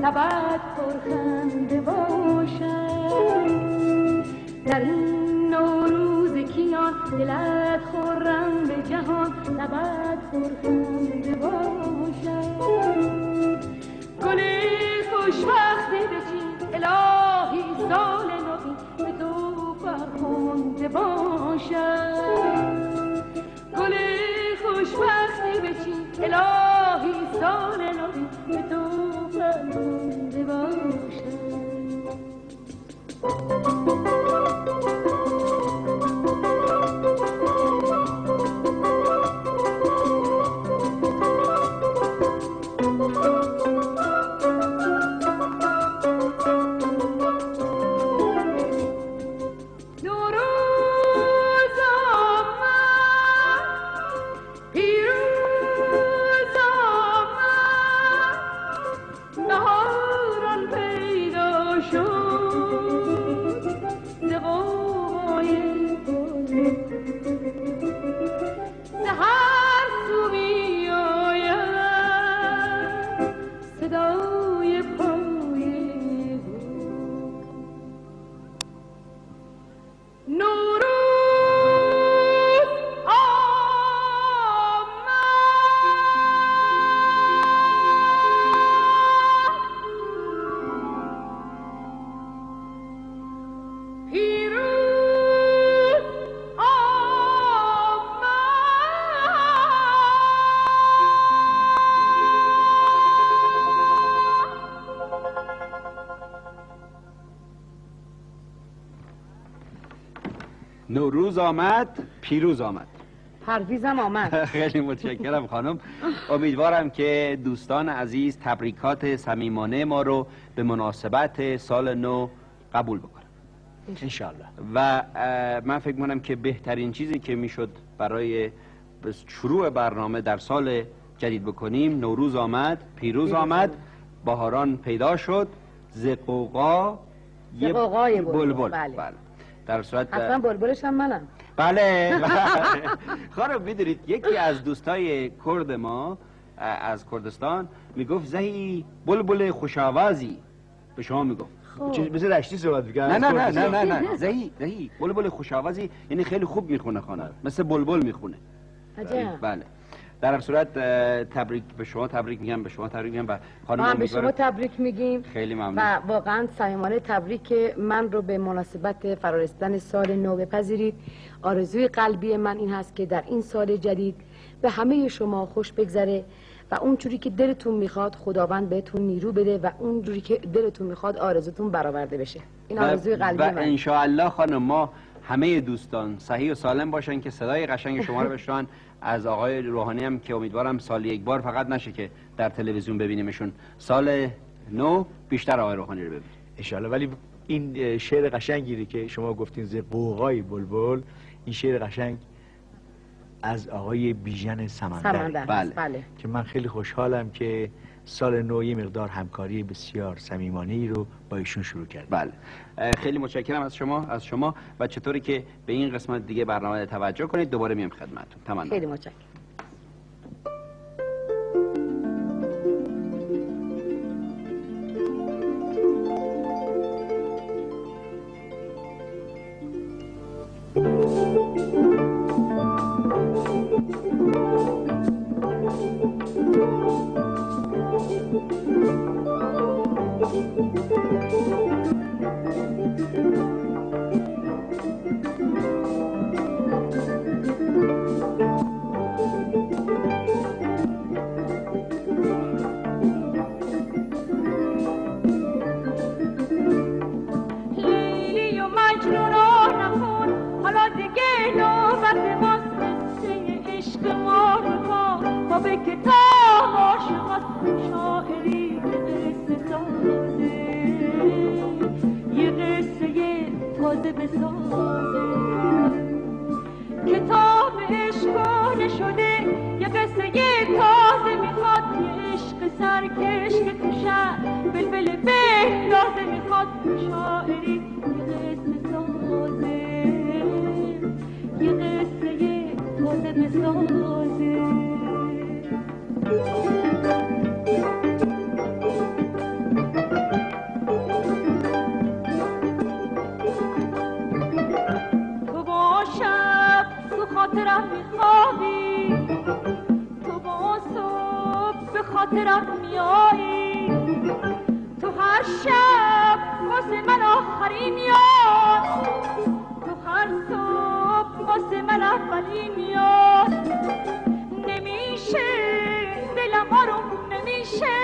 لبت پرخنده باشد، در این نوروز کیان دلت خرم به جهان لبت پرخنده باشد. گل خوشبختی بچین الهی سال نوی به تو فرخنده باشد. گل خوشبختی بچین الهی سال نوی به تو فرخنده باشد. نوروز آمد، پیروز آمد. پرویزم آمد. خیلی متشکرم خانم. امیدوارم که دوستان عزیز تبریکات صمیمانه ما رو به مناسبت سال نو قبول بکنن انشالله. و من فکر می‌کنم که بهترین چیزی که میشد برای شروع برنامه در سال جدید بکنیم، نوروز آمد، پیروز آمد، بهاران پیدا شد، ز غوغا یه بلبل. بله. در صورت اصلا بلبلش هم منم. بله. خانم میدونید یکی از دوستای کرد ما از کردستان میگفت زهی بلبل خوشاوازی به شما میگفت. چیز مثل رشتی صحبت می‌کنه. نه زهی بلبل خوشاوازی یعنی خیلی خوب میخونه خانم، مثل بلبل میخونه. عجب. بله. در هر صورت تبریک به شما، تبریک میگم به شما، تبریک میگم و خانم ما هم به شما تبریک میگیم. خیلی ممنون. و واقعا صمیمانه تبریک من رو به مناسبت فرارسیدن سال نو بپذیرید. آرزوی قلبی من این هست که در این سال جدید به همه شما خوش بگذره و اونجوری که دلتون میخواد خداوند بهتون نیرو بده و اونجوری که دلتون میخواد آرزوتون برآورده بشه. این آرزوی قلبی من. و انشاءالله خانم ما همه دوستان صحیح و سالم باشن که صدای قشنگ شما رو بشنون. از آقای روحانی هم که امیدوارم سال یک بار فقط نشه که در تلویزیون ببینیمشون، سال نو بیشتر آقای روحانی رو ببینیم انشالله. ولی این شعر قشنگی که شما گفتین ز غوغای بلبل، این شعر قشنگ از آقای بیژن سمندر. بله. که من خیلی خوشحالم که سال نو یه مقدار همکاری بسیار صمیمانه‌ای رو با ایشون شروع کرد. بله. خیلی متشکرم از شما و چطوری که به این قسمت دیگه برنامه توجه کنید. دوباره میام خدمتتون. تمام. خیلی متشکرم. خاطرم میایی، تو هر شب واسه من آخرین یاد، تو هر صبح واسه من اولین یاد. نمیشه دلم آروم نمیشه،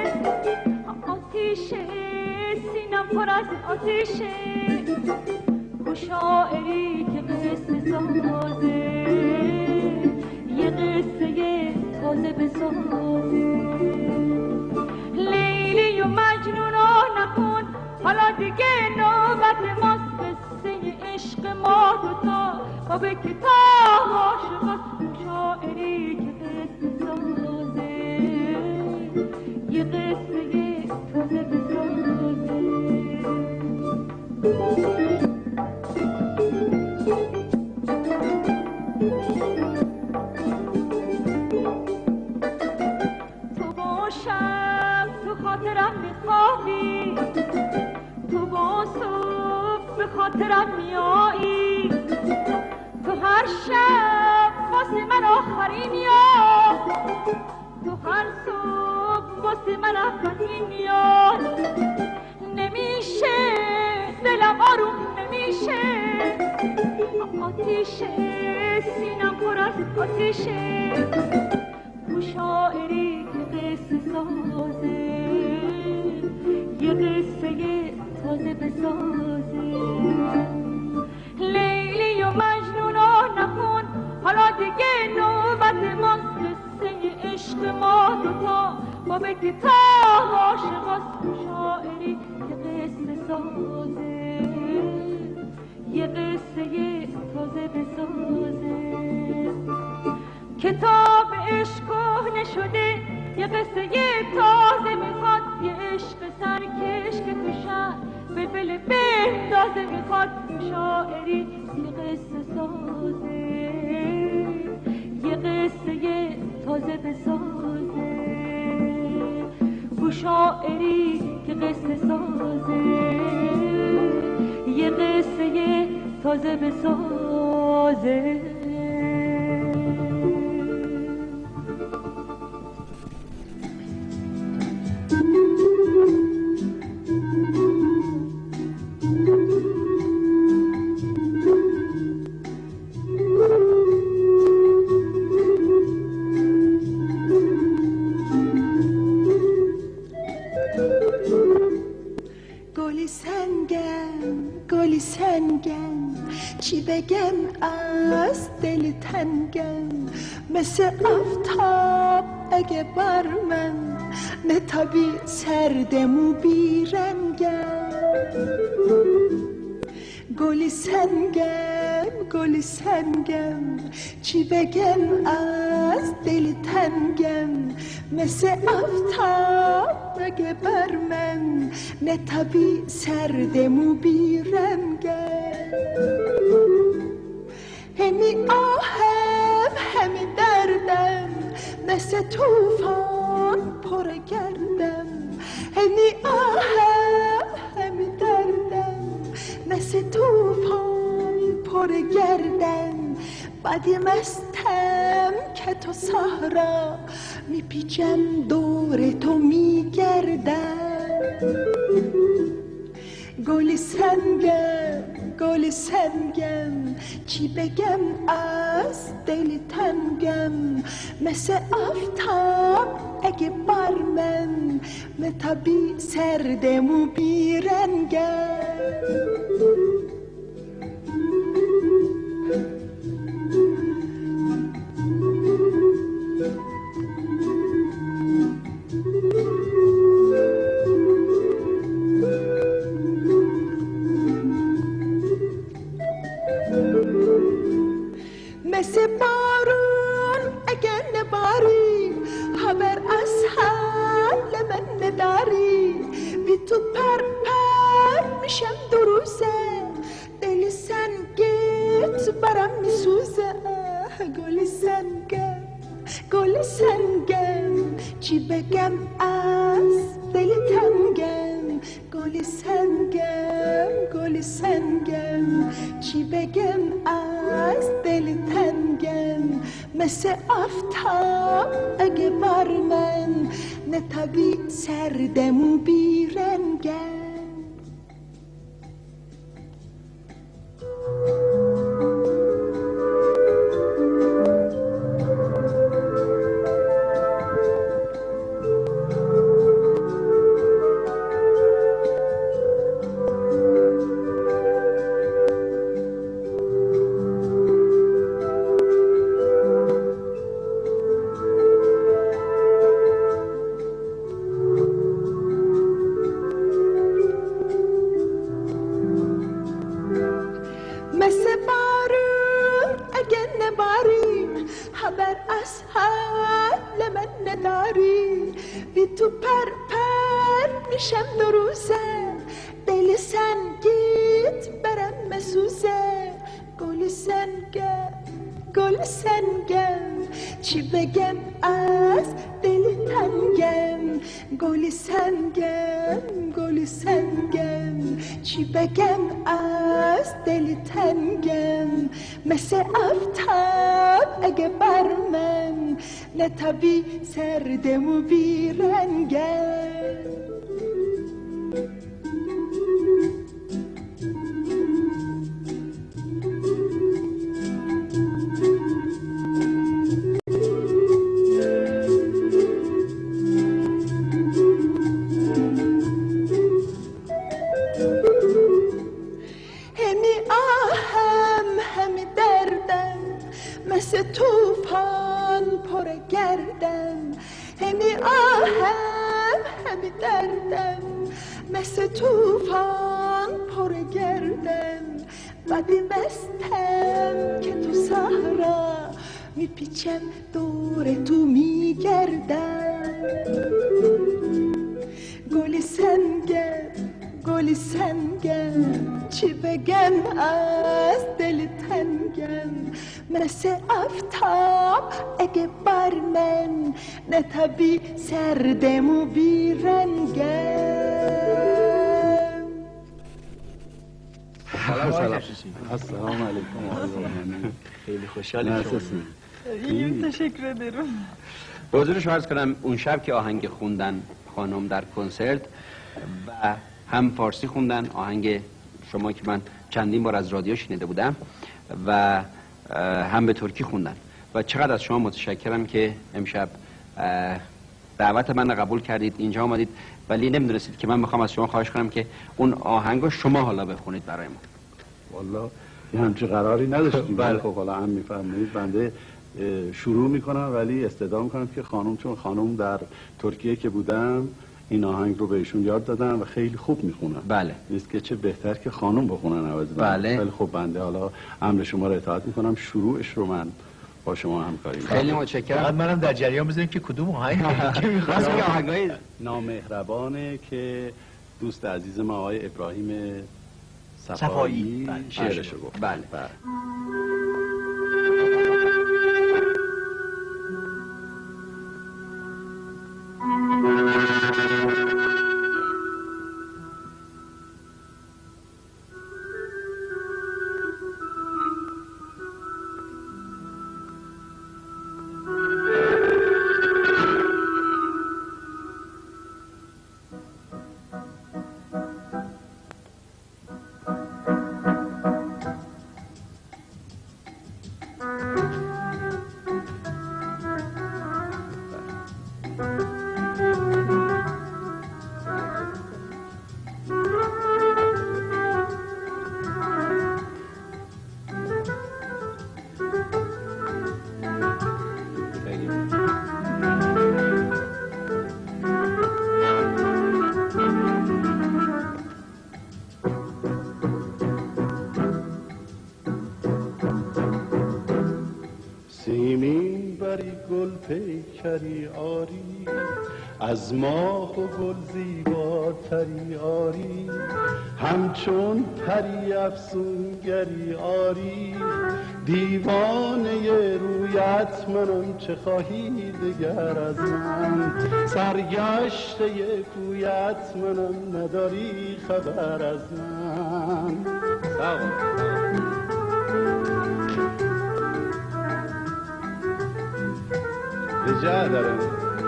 آتیشه سینم پر از آتیشه. گو شاعری که قصه سازه، یه قصه تازه بسازه. لیلی و مجنون رو نکن، حالا دیگه نوبت ماست. قصه عشق ما دوتا با به کتاب عاشقاست. گو شاعری که قصه سازه، یه قصه تازه بسازه. تو باشم تو خاطرم میخوابی، تو با صبح به خاطرم میایی، تو هر شب واسه من آخرین یاد، تو هر صبح واسه من اولین یاد. نمیشه دلم آروم نمیشه، آتیشه سینم پر از آتیشه. تو شاعری که قصه سازه، یه قصه تازه بسازه. لیلی و مجنون رو نکن، حالا دیگه نوبت ماست. قصه عشق ما دوتا با به کتاب عاشقاست. تو شاعری که قصه سازه، یه قصه تازه بسازه. کتاب عشق کهنه شده، یه قصه تازه میخواد. یه عشق سرکش که تو شهر بلبل بهتازه میخواد. شاعری یه قصه سازه، یه قصه تازه بسازه. گو شاعری که قصه سازه، یه قصه تازه بسازه. گلی سنگم، چی بگم از دل تنگم. مثل آفتاب اگه بر من نتابی، سردم و بیرنگم. گلی سنگم، چی بگم از دل تنگم. مثل آفتاب اگه بر من نتابی، سردم و بیرنگم. همی آهم همی دردم، مثل توفان پر گردم. همی آهم همی دردم، مثل توفان پر گردم. بعدی مستم که تو صحرا، میپیچم دور تو میگردم. گل سنگم، چی بگم از دل تنگم. مثل آفتاب اگه بر من نتابی، سردم و بیرنگم. مثل بارون اگر نباری، خبر از حال من نداری. بی تو پر میشم دو روزه، دل سنگت برم میسوزه. گل سنگم، چی بگم از دل تنگم. گل سنگم، چی بگم از دل تنگم. مثل آفتاب اگه بر من نتابی سردم و بیرنگم. مثل بارون اگه نباری خبر از حال من نداری، بی تو پر پر میشم دو روزه، دل سنگیت برم مسوزه. گل سنگم گل سنگم چی بگم از دل تنگم. گل سنگم گل سنگم چی بگم از دل تنگم. مثل آفتاب اگه بر من نتابی سردم و بیرنگم. مثل توفان پر گردم، همی آهم همی دردم. مثل توفان پر گردم، بدی مستم که تو صحرا میپیچم دور تو میگردم. گل سنگم گل سنگم چی بگم از دل تنگم. مثل آفتاب اگه بر من نتابی سردم و بیرنگم. السلام علیکم. خیلی خوشحالم. خیلی تشکر ederim. به حضور شما عرض کنم اون شب که آهنگ خوندن خانم در کنسرت و هم فارسی خوندن، آهنگ شما که من چندین بار از رادیو شنیده بودم، و هم به ترکی خوندن و چقدر از شما متشکرم که امشب دعوت من قبول کردید، اینجا آمدید، ولی نمیدونستید که من میخوام از شما خواهش کنم که اون آهنگو شما حالا بخونید برای ما. والله یه همچه قراری نداشتیم. بله خب حالا هم میفرمایید بنده شروع میکنم، ولی استدعا میکنم که خانم، چون خانم در ترکیه که بودم این آهنگ رو بهشون یاد دادم و خیلی خوب میخونن. بله نیست که چه بهتر که خانم بخونن عوض. بله خیلی خوب، بنده حالا امر شما رو اطاعت میکنم، شروعش رو من با شما همکاری میکنم. خیلی متشکرم. منم در جریان بذاریم که کدوم آهنگ راست میگه آهنگای نامهربانه که دوست عزیز ما آقای ابراهیم صفایی شعرشو گفت. بله پیکری آری از ماه و گل زیباتری آری، همچون پری افسونگری آری. دیوانه رویت منم، چه خواهی دگر از من؟ سرگشته کویت منم، نداری خبر از من. وجع داره.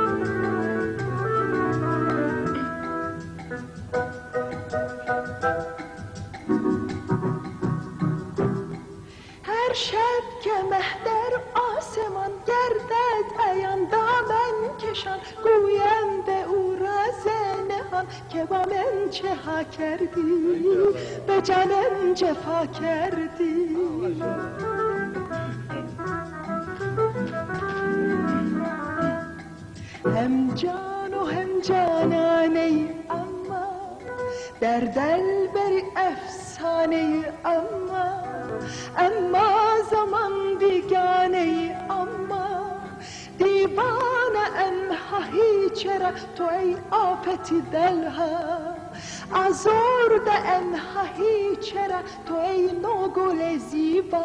هر شب که مه در آسمان گردد عیان دامن کشان گویم به او راز نهان که با من چه ها کردی به جانم جفا کردی. هم جان و هم جانانه ای اما در دل بری افسانه ای اما زمان بیگانه ای اما دیوانه انها چرا تو ای آفتی دلها آزرده انها چرا تو ای نوگل زیبا.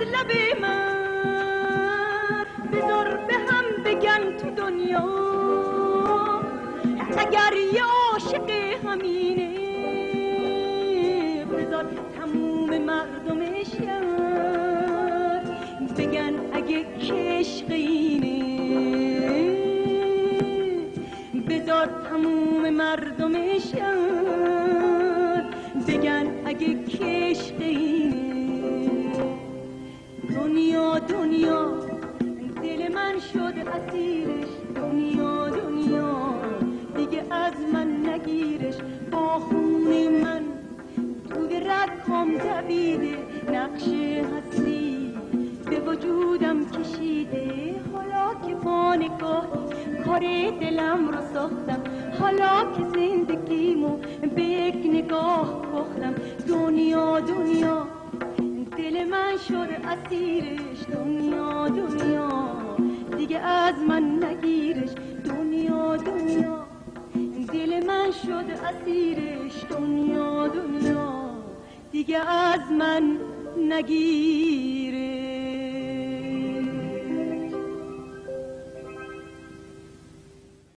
لب من بذار به هم بگن تو دنیا اگر یه عاشق همینه بذار تموم مردمشن بگن اگه کشق اینه بذار تموم مردمشن بگن اگه کشق اینه دنیا دنیا دل من شد اسیرش دنیا دنیا دیگه از من نگیرش با خون من توی رگام دویده نقش هستی به وجودم کشیده حالا که با نگاه کار دلم رو ساختم حالا که زندگیمو به یک نگاه باختم دنیا دنیا دل من شد اسیرش دنیا دنیا دیگه از من نگیرش دنیا دنیا دل من شد اسیرش دنیا دنیا دیگه از من نگیر